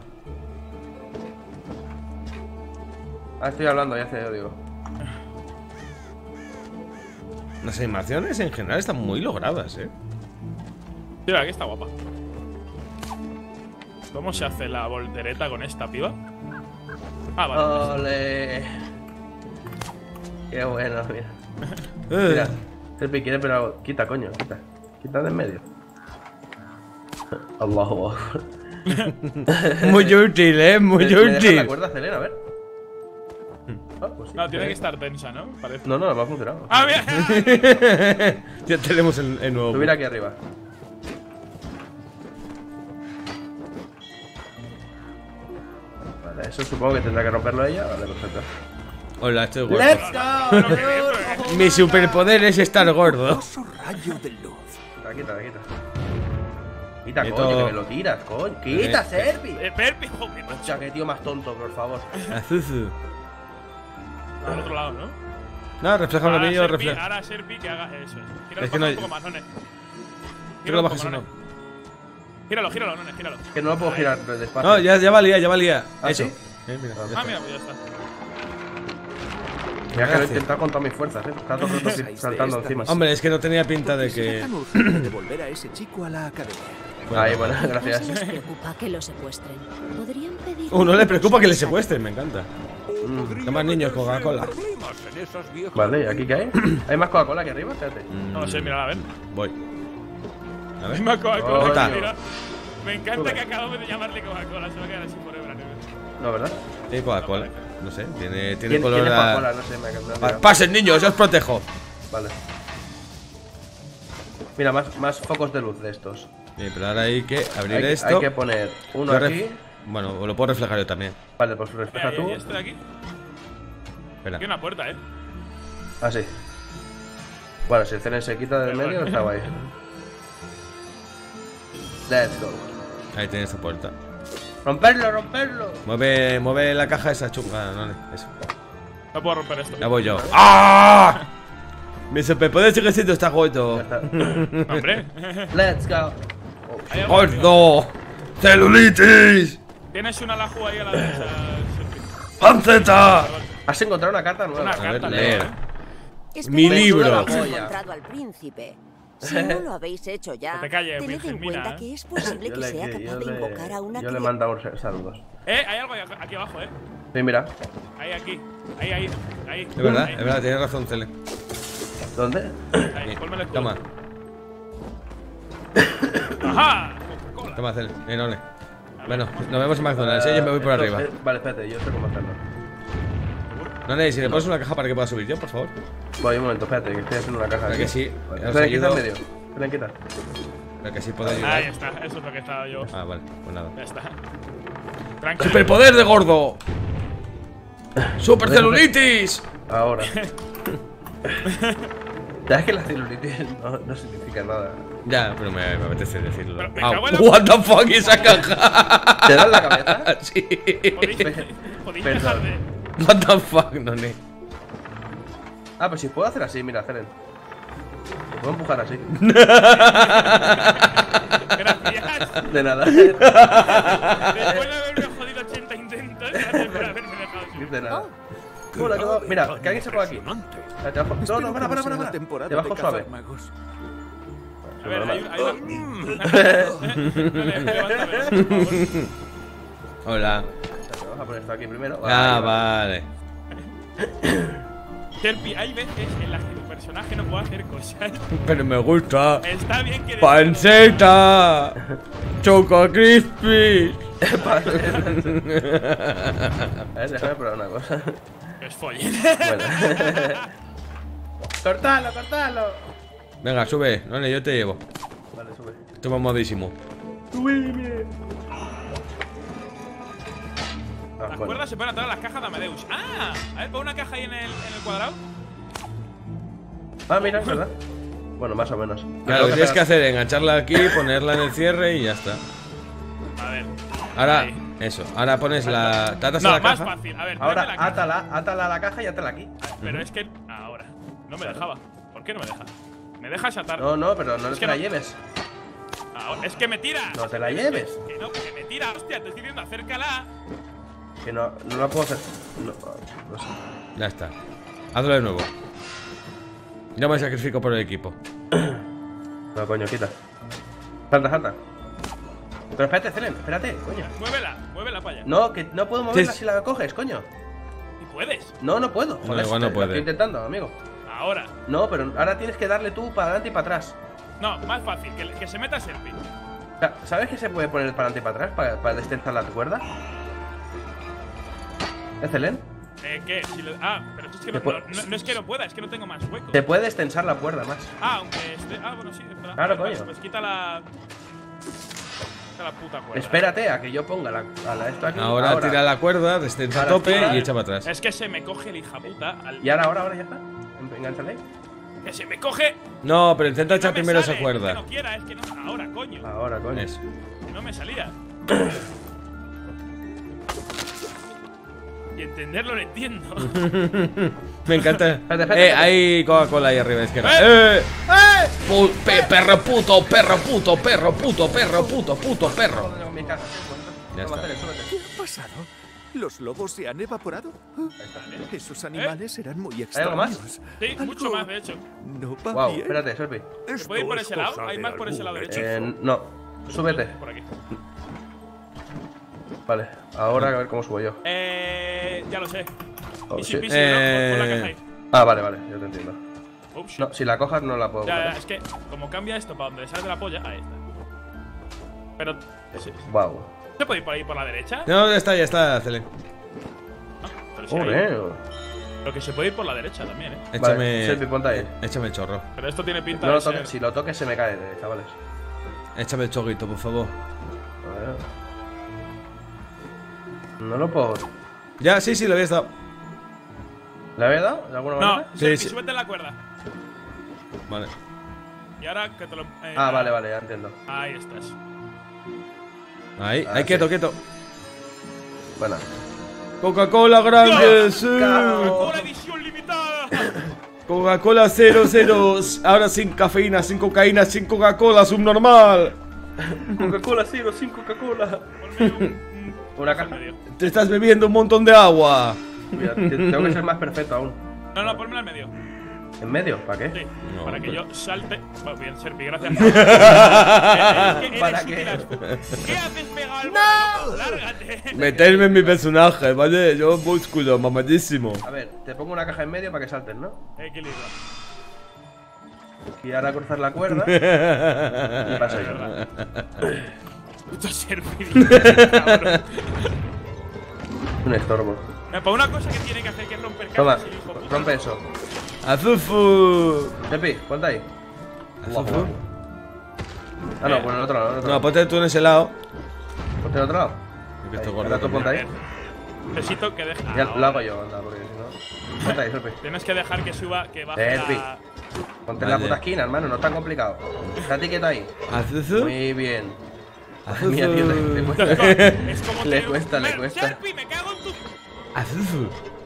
Ah, estoy hablando, ya sé, yo digo. Las animaciones en general están muy logradas, Mira, aquí está guapa. ¿Cómo se hace la voltereta con esta piba? Ah, vale. Ole. Qué bueno, mira. Eh. Mira. Serpi quiere, pero quita, coño, quita. Quita de en medio. Allahu Akbar. Muy útil, muy ¿Me dejas la útil. cuerda, Selena? A ver. Ah, pues sí. No, tiene que estar tensa, ¿no? Parece. No, no, me ha funcionado. ¡Ah, mira! Ya tenemos el nuevo. Subir aquí arriba. Vale, eso supongo que tendrá que romperlo ella. Vale, perfecto. Hola, estoy gordo. ¡Let's go! Mi superpoder es estar gordo. Poderoso rayo de luz. Quita, quita. Quita, Quito. coño, que me lo tiras, coño. Quita, Serpi. Perpi, joder, macho. Hostia, qué tío más tonto, por favor. Azuzu. Al otro lado, ¿no? No, refleja un anillo, Serpi, refleja. ahora Serpi que haga eso. Gíralo Es que no hay- un poco más, None. Que lo bajes o no. Gíralo, None, gíralo. Que no lo puedo girar despacio. No, ya valía, ya valía. ¿Ah, Eso. sí? Mira, ya Ah, está. mira, pues ya está. Mira que lo he intentado con todas mis fuerzas, Está todo el rato saltando encima. Hombre, es que no tenía pinta de ¿Por qué será que. tan urgente devolver a ese chico a la academia? Ahí, bueno, ¿No gracias. se les preocupa que lo secuestren? ¿Podrían pedir Uno le preocupa que le secuestren, me encanta. Mm. Toma niños Coca-Cola. Vale, ¿y aquí qué hay? ¿Hay más Coca-Cola aquí arriba? Espérate. No lo sé, mira, a ver. Voy. A ver. Me Coca-Cola, Coño. mira. Me encanta Sube. que acabamos de llamarle Coca-Cola. Se va a quedar así forever, ¿no? No, ¿verdad? Tiene Coca-Cola. No sé, tiene ¿Quién color tiene a. Coca-Cola? No sé, me ha encantado. Pasen, niños, yo os protejo. Vale. Mira, más focos de luz de estos. Bien, pero ahora hay que abrir Hay esto. que poner uno Yo ref- aquí. Bueno, o lo puedo reflejar yo también. Vale, pues refleja Mira, tú. ¿y esto de aquí? Espera. Aquí hay una puerta, Así. Bueno, si el Celen se quita del medio, está guay. Let's go. Ahí tienes esa puerta. ¡Romperlo, romperlo! Mueve la caja esa chunga, no, eso. No puedo romper esto. Ya voy yo. ¡Ah! Mi superpoder sigue siendo estar gordo. Ya está. Hombre. Let's go. Hay algo aquí. ¡Gordo! ¡Celulitis! Tienes una laju ahí a la derecha, Serpi. ¡Panceta! Has encontrado una carta nueva. Una A ver, carta, leer. ¿no? Esperad Mi que libro. hayáis Joya. encontrado al príncipe. Si no lo habéis hecho ya, Que te calles, tened en Virgenmina, cuenta que es posible que sea capaz de invocar a una yo le criatura. mando saludos. Hay algo aquí abajo, Sí, mira. Ahí, aquí. Ahí. Es verdad, Ahí. es verdad, tienes razón, Cele. ¿Dónde? Ahí, ponme el escudo. Toma, ¡Ajá! Coca-Cola. toma, Cele. Ole. Bueno, nos vemos en McDonald's, yo me voy por Esto- arriba. Vale, espérate, yo sé cómo hacerlo. No, si le pones una caja para que pueda subir yo, por favor. Voy un momento, espérate, que estoy haciendo una caja. Claro aquí. que sí, Vale. os Espera, quita ayudo. en medio. Espera, quita. Para que sí pueda Ahí ayudar. está, eso es lo que estaba yo. Ah, vale, pues nada. Ya está. Tranquilo. ¡Superpoder de gordo! ¡Super celulitis! Ahora. ¿Sabes que la celulitis no significa nada? Ya, pero me apetece decirlo. Pero me Ah, cago en la- what the fuck, esa caja. ¿Te das la cabeza? Sí. ¿Podéis dejar de...? What the fuck, no ne. Ah, pues si puedo hacer así, mira, Ceren. Puedo empujar así. Gracias. De nada. Después de haberme jodido 80 intentos, gracias por haberme dejado así. De nada. Hola, que va- mira, que alguien se ponga aquí. Te bajo. No, no, para. Te bajo suave. A ver, hay una... Vale, levántame, por favor. Hola. Vamos a poner esto aquí primero. Ah, vale. Serpi, hay veces en las que tu personaje no puede hacer cosas. Pero me gusta. Está bien que... ¡Panceta! ¡Choco Crispy! A ver, déjame probar una cosa. Que os follen. Bueno. ¡Cortalo, cortalo! Venga, sube. No, yo te llevo. Vale, sube. Estoy modísimo. Ah, Las bueno. cuerdas se pueden atar a las cajas de Amadeus. ¡Ah! A ver, pon una caja ahí en el cuadrado. Ah, mira, es verdad. Bueno, más o menos. Claro, lo que tienes que hacer es engancharla aquí, ponerla en el cierre y ya está. A ver. Ahora, Ahí. eso. Ahora pones la. ¿Te atas a No, la más caja? fácil. A ver, Ahora, tráeme la caja. átala a la caja y átala aquí. Pero es que... Ahora. No me dejaba. ¿Por qué no me deja? Me dejas atar. No, no, pero no Es te que la no. lleves. Ahora, es que me tira. No te la lleves. Que no, que me tira. Hostia, te estoy diciendo, acércala. Que no la puedo hacer. No, no sé. Ya está. Hazlo de nuevo. Yo me sacrifico por el equipo. No, coño, quita. Salta, salta. Pero espérate, Celen, espérate, coño. Muévela para allá. No, que no puedo moverla Sí. si la coges, coño. ¿Y puedes? No, no puedo. No, igual no lo puede. estoy intentando, amigo. Ahora. No, pero ahora tienes que darle tú para adelante y para atrás. No, más fácil. Que se meta Serpi. O sea, ¿sabes que se puede poner para adelante y para atrás para destensar la cuerda? ¿Celen? ¿Qué? Si pero es que Te puedo- no es que no pueda, es que no tengo más huecos. Te puede destensar la cuerda más. Aunque esté... bueno, sí, espera. Claro, Vale, coño. pues quita la... Quita la puta cuerda. Espérate a que yo ponga esto aquí. Ahora tira la cuerda, destensa a Ahora tope tira. y echa para atrás. Es que se me coge el hijaputa al... Y ahora ya está. Engánchale ahí. ¡Que se me coge! No, pero intenta No echar me primero sale, esa cuerda. Es que no quiera, es que no... Ahora, coño. Ahora, coño. Eso. No me salía. Y entenderlo lo entiendo. Me encanta. espérate. Hay Coca-Cola ahí arriba a la izquierda. Perro puto, perro puto, perro puto, perro puto, puto, perro. Con mi casa. Ya Toma, está. Celen, súbete. ¿Qué ha pasado? ¿Los lobos se han evaporado? Esos animales eran muy algo más? extraños. Sí, Algo mucho más, de hecho. No va Wow, bien. espérate, Serpi. ¿Se puede ir por ese lado? ¿Hay más por ese lado derecho? No, súbete. Por aquí. Vale, ahora a ver cómo subo yo. Ya lo sé. Oh, Easy shit. peasy, ¿no? Pon la caja ahí. Ah, vale, ya te entiendo. Oh, shit. No, si la cojas no la puedo Ya, coger. es que como cambia esto para donde sale de la polla, ahí está. Pero, Wow. ¿se puede ir por ahí por la derecha? No, ya está, Celen. Pero, sí hay- Joder. pero que se puede ir por la derecha también, Vale, Serpi, ponte ahí. Échame el chorro. Pero esto tiene pinta No de lo ser... toques, si lo toques se me cae, chavales. Échame el chorrito, por favor. A ver. No lo puedo. Ya, sí, lo había estado. ¿Le había dado? ¿De alguna No, manera? Serpi, sí. súbete en la cuerda. Vale. Y ahora que te lo... Ah, vale, ya entiendo. Ahí estás. Ahí, Ah, ahí, sí. quieto. Bueno. Coca-Cola grande, sí. ¡Coca-Cola edición limitada! Coca-Cola 00. Ahora sin cafeína, sin cocaína, sin Coca-Cola subnormal. Coca-Cola 0, sin Coca-Cola. Ponme Una al caja. medio. Te estás bebiendo un montón de agua. Cuidado, tengo que ser más perfecto aún. No, ponme al medio. ¿En medio? ¿Para qué? Sí, No, para que pero- yo salte. Bueno, bien, Serpi, gracias. ¿Para qué? ¿Qué haces pegado al ¡No! ¡Lárgate! Meterme en mi personaje, ¿vale? Yo músculo, mamadísimo. A ver, te pongo una caja en medio para que salten, ¿no? Equilibrio. Y ahora cruzar la cuerda. Y paso yo. Puto Serpi, cabrón. Un estorbo. Para una cosa que tiene que hacer que es romper Toma, cajas, el hijo puta. rompe eso. Azufu. Tepi, ponte ahí. Azufu. Ah, no, por el otro lado. No, ponte tú en ese lado. Ponte en el otro lado. Que esto Ahí, gordo ahora tú ponte ahí. Necesito que deje. Ya lo hago yo, anda, porque si no. Ponte ahí, Serpi. Tienes que dejar que suba, que baje Serpi. la. Ponte en la puta esquina, hermano, no es tan complicado. Estate quieto ahí. Azuzu. Muy bien. Azuzu. Mira, tío, le cuesta. Es como Le que- cuesta, le Mer, cuesta. Serpi, me cago en tu. Azuzu.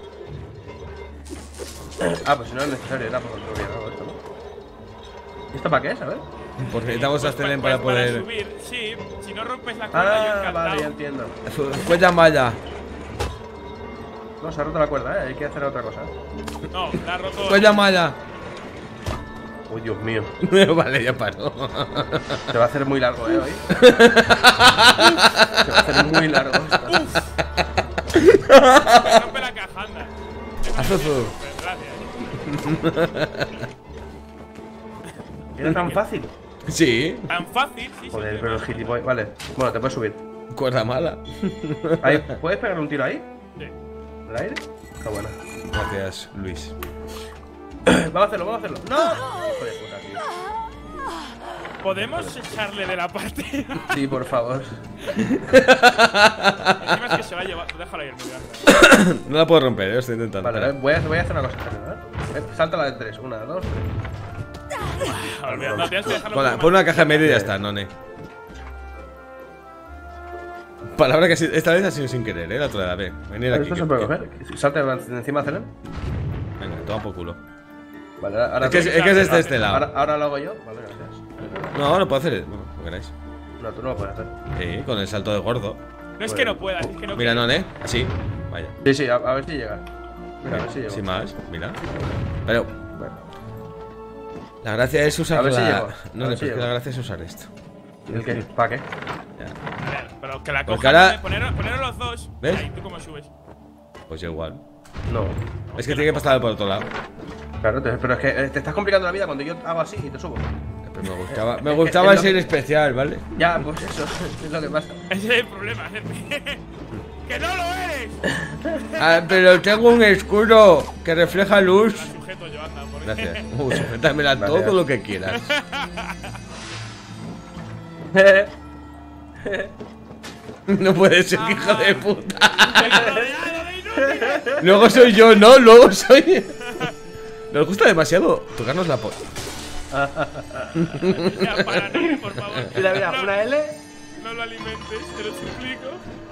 Ah, pues si no es necesario, era por control, ¿no? Esto, ¿no? ¿Y esto para qué es? A ver. Porque necesitamos a Stelen Pues para poder. subir, sí. Si no rompes la cuerda, yo Ah, encantado. vale, ya entiendo. Cuenta malla. No, se ha roto la cuerda, hay que hacer otra cosa. No, la ha roto. Cuenta malla. Uy, Dios mío. Vale, ya paró. Se va a hacer muy largo, hoy. Se va a hacer muy largo esto. Me rompe la caja, anda. Azuzu. Gracias. ¿Era tan fácil? Sí. Tan fácil, sí, Joder, sí. pero el gilipollas. Vale, bueno, te puedes subir. Cuerda mala. Ahí, ¿puedes pegar un tiro ahí? Sí. ¿En el aire? Está buena. Gracias, Luis. Vamos a hacerlo, vamos a hacerlo. ¡No! Hijo de puta, tío. ¿Podemos echarle de la partida? Sí, por favor. Encima es que se va a llevar. Déjalo ahí, muy No la puedo romper, estoy intentando. Vale, Espera. voy a hacer una cosa, ¿eh? Salta la de 3. 1, 2, 3. Olvidado, no, tienes que dejarlo. Pon una caja en medio y ya está, none. Palabra que esta vez ha sido sin querer, la otra de la B. Venir aquí. ¿Esto se puede coger? ¿Salta de encima de Celen? Venga, toma por culo. Vale, ahora. Es que es de este lado. Ahora lo hago yo. Vale, gracias. No, lo puedo hacer. Bueno, como queráis. No, tú no lo puedes hacer. Sí, con el salto de gordo. No es que no puedas, es que no. Mira, none. Así. Vaya. Sí, sí, a ver si llega. Mira, a ver si llega. Sin más, mira. Pero Bueno. la gracia es usar A ver si la. llego. No, A ver no, si pero es que llego. la gracia es usar esto. ¿El qué? ¿Para qué? Ya. A ver, pero que la Porque cojan. ahora- Poneros los dos. ¿Ves? Y ahí tú cómo subes. Pues yo igual. No. Es que tiene que pasar por otro lado. Claro, pero es que te estás complicando la vida cuando yo hago así y te subo. Pero me gustaba es lo ser que- especial, ¿vale? Ya, pues eso, es lo que pasa. Ese es el problema, ¡que no lo eres! Ah, pero tengo un escudo que refleja luz. La sujeto yo, anda, porque. Gracias. Sujétamela Gracias. todo lo que quieras. No puede ser, hijo de puta. Luego soy yo, ¿no? Luego soy. Nos gusta demasiado tocarnos la Ya, para, no, por favor. Mira, mira, No, una L. No lo alimentes, te lo suplico.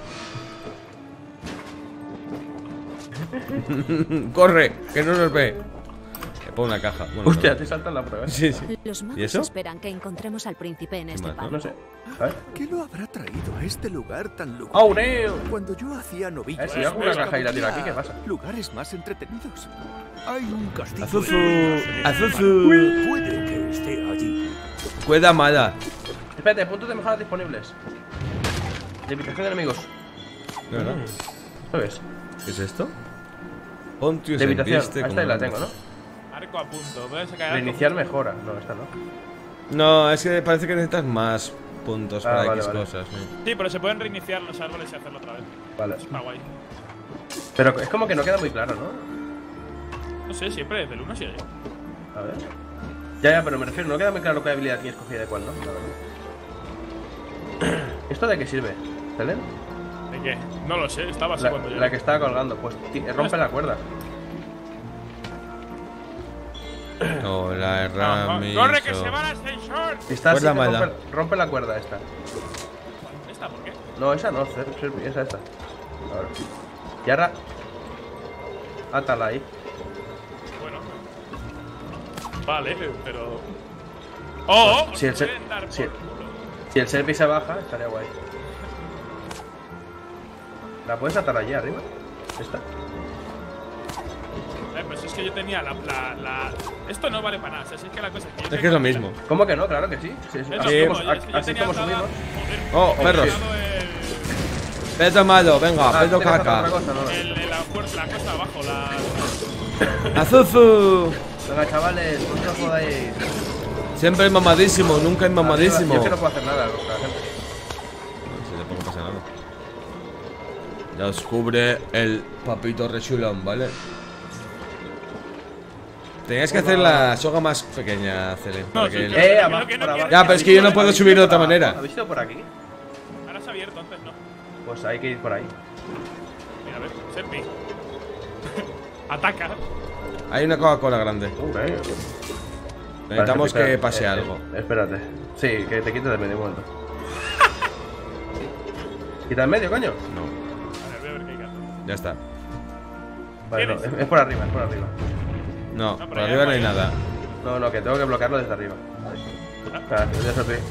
Corre, que no nos ve. Le pongo una caja. Bueno, Hostia, no. te saltan la prueba. Sí, sí. Los magos ¿Y eso? esperan que encontremos al príncipe en este más, no? páramo. No sé. A ver. ¿Qué lo habrá traído a este lugar tan lúgubre? ¡Oh, no! Cuando yo hacía novillos, Si yo hago una caja y la tiro aquí, ¿qué pasa? lugares más entretenidos. Hay un castillo. Azuzu, Azuzu. Puede que esté allí. Cuerda mala. Espérate, puntos de mejora disponibles. Limitación de enemigos. ¿De verdad? ¿Esto es? ¿Qué es esto? Pontius Levitación. embiste Esta como la un- tengo, ¿no? Arco a punto. Puedes sacar arco. Reiniciar mejora. No, esta no. No, es que parece que necesitas más puntos Ah, para vale, X vale. cosas. ¿no? Sí, pero se pueden reiniciar los árboles y hacerlo otra vez. Vale. Está guay. Pero es como que no queda muy claro, ¿no? No sé, siempre desde el 1 sigue. A ver. Ya, pero me refiero, no queda muy claro qué habilidad tienes escogida de cuál, ¿no? La verdad. ¿Esto de qué sirve? ¿Helen? ¿De qué? No lo sé, estaba así La, cuando yo. la que estaba colgando. Pues rompe la cuerda. No, la herramienta. ¡Corre, que se va el ascensor! Si está así, Cuerda te mala. rompe la cuerda esta. ¿Esta por qué? No, esa no, esa, esta. Ahora. Y ahora. Átala ahí. Bueno. Vale, pero. ¡Oh! Si el os ser- quieren dar si- por culo. Si el selfie se baja, estaría guay. ¿La puedes atar allí arriba? ¿Esta? Pues es que yo tenía la. Esto no vale para nada. O sea, si es que la cosa es que. Es que es lo mismo. ¿Cómo que no? Claro que sí. Sí, Es lo así mismo, como, yo así tenía como atada- subimos. Oh, perros. El, Peto malo, venga, Ah, peto ¿tienes otra caca. cosa? No, no. la cosa de abajo, la. Azuzu. Venga, chavales, no os jodáis. Siempre mamadísimo, nunca es mamadísimo. Yo es que no puedo hacer nada con la gente. Si tampoco pasa nada. Ya os cubre el papito rechulón, ¿vale? Tenías que hacer la soga más pequeña, Cele. para que sí, el- yo- que no, Abajo, que no por quiero- abajo. Ya, pero es que yo no puedo subir de otra manera. ¿Habéis ido por aquí? Ahora se ha abierto, antes no. Pues hay que ir por ahí. Mira, ver. Serpi. Ataca. Hay una Coca-Cola grande. Necesitamos que pase algo. Espérate. Sí, que te quites del medio un momento. ¿Quita en medio, coño? No. A ver, voy a ver qué hay que hacer. Ya está. Vale, no, ¿Tienes? es por arriba, es por arriba. No, pero por ya arriba no hay vaya. nada. No, que tengo que bloquearlo desde arriba. Ya se ve.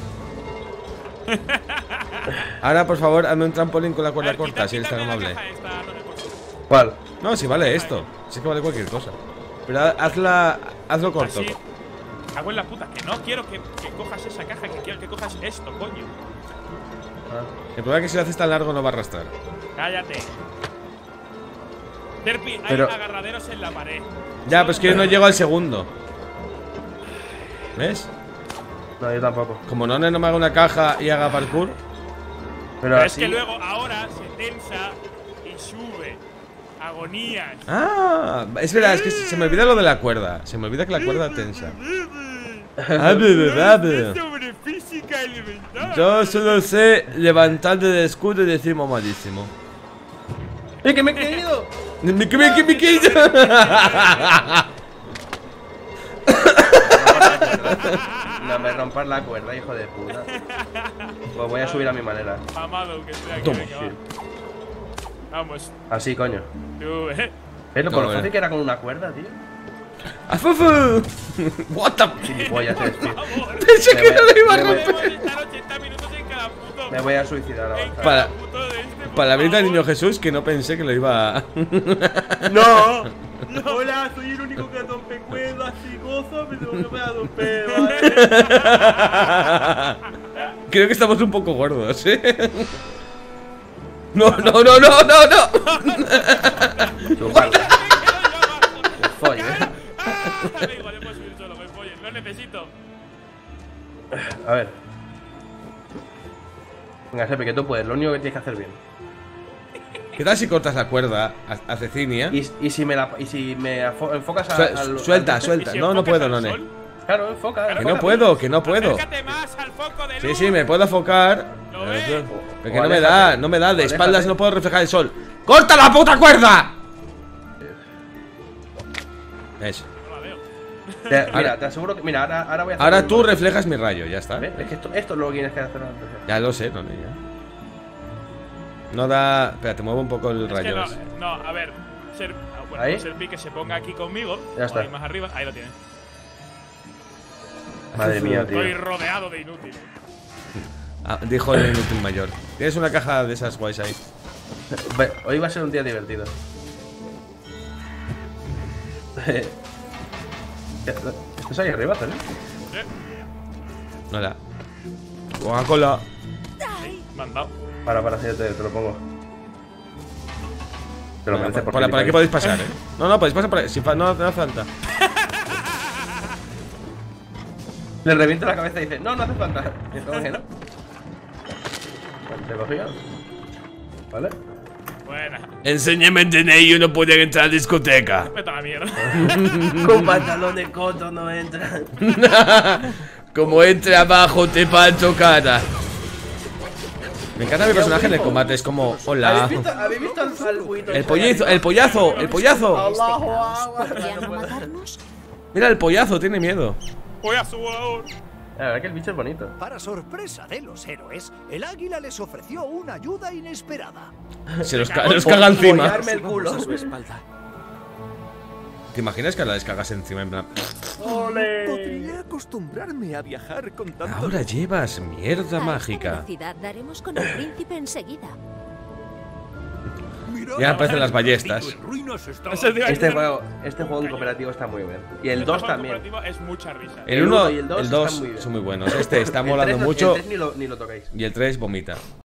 Ahora, por favor, hazme un trampolín con la A cuerda ver, corta, si eres tan quítame la amable. caja esta, no me importa. ¿Cuál? No, si vale esto. Si es que vale cualquier cosa. Pero hazlo corto. Así. Cago en la puta, que no quiero que cojas esa caja, que quiero que cojas esto, coño. El problema es que si lo haces tan largo no va a arrastrar. Cállate. Derpy, hay Pero- agarraderos en la pared. Ya, pero es que yo no llego al segundo. ¿Ves? No, yo tampoco. Como no me haga una caja y haga parkour. Pero Pero es así. que luego, ahora, se tensa y sube. Agonías. Ah, es verdad, es que se me olvida lo de la cuerda. Se me olvida que la cuerda tensa. Sobre física elemental. Yo solo sé levantar del escudo y decir mamadísimo. ¡Que me he caído! ¡Me quito! No me rompas la cuerda, hijo de puta. Pues voy a subir a mi manera. Amado, que estoy aquí, Toma, venga, sí. va. Vamos, Así, coño. tú, Pero No, por lo bueno. fácil que era con una cuerda, tío. ¡Afufu! What the Gilipollas es, tío. Pensé que no lo iba a Me voy- romper. Podemos estar 80 minutos en cada puto. Me voy a suicidar ahora. en cada Para- puto de este, por Palabrita del favor. niño Jesús que no pensé que lo iba a... ¡No! Hola, soy el único que rompe cuerdas y gozo, pero no me ha dado un pedo, ¿vale? Creo que estamos un poco gordos, ¿eh? No. Chuparla. Folle. Da igual, puedo subir solo, me follen, lo necesito. A ver. Venga, Sepe, que tú puedes. Lo único que tienes que hacer bien. ¿Qué tal si cortas la cuerda a Cecilia? Y si me enfocas Suelta. ¿Y si No enfocas puedo, al None. sol? Claro, enfoca. Que no puedo. Acércate más al foco de luz. Sí, me puedo enfocar. ¿Lo ves? Pero que O no me aléjate. da, de Aléjate. espaldas no puedo reflejar el sol. ¡Corta la puta cuerda! Eso. No la veo. Mira, te aseguro que. Mira, ahora voy a hacer. Ahora tú reflejas mi rayo, ya está. ¿Ves? Es que esto lo tienes que hacer antes. Ya lo sé, None, ya. No da... Espera, te muevo un poco el Es que rayo. no, ese. no, a ver. Bueno, ¿Ahí? pues Serpi que se ponga aquí conmigo. Ya está. Ahí más arriba, ahí lo tienes. Madre mía, tío. Estoy rodeado de inútiles. Ah, dijo el inútil mayor. Tienes una caja de esas guays ahí. Hoy va a ser un día divertido. ¿Estás ahí arriba, Cele? Hola. Coca-Cola. Me han dado. Para, sí, te lo pongo. Te lo mereces Por aquí podéis pasar, ¿eh? No, podéis pasar por ahí. No hace falta. Le reviento la cabeza y dice, no hace falta. Y todo que no. Te cogía. ¿Vale? Buena. Enséñame el DNI y no pueden entrar a la discoteca. Vete a la mierda. Con pantalones cortos no entra. Como entre abajo te falto cara. Me encanta mi personaje en el combate, es como, hola. ¿Habéis visto al buito? El pollazo. Allahu Akbar. ¿Podrían matarnos? Mira, el pollazo, tiene miedo. Voy a su volador. La verdad que el bicho es bonito. Para sorpresa de los héroes, el águila les ofreció una ayuda inesperada. Se los caga encima. Follarme el culo. A su espalda. ¿Te imaginas que ahora les cagas encima en plan? ¡Ole! Podría acostumbrarme a viajar con tanto. Ahora llevas mierda A esta mágica. velocidad daremos con el príncipe enseguida. Ya aparecen las ballestas. Eso te iba a Este decir. juego en cooperativo está muy bien. Y el 2 juego también. cooperativo es mucha risa. El El 1 uno y y el el 2 dos están muy bien. son muy buenos. Este está El molando 3 mucho. El 3 ni lo tocáis. Y el 3 vomita.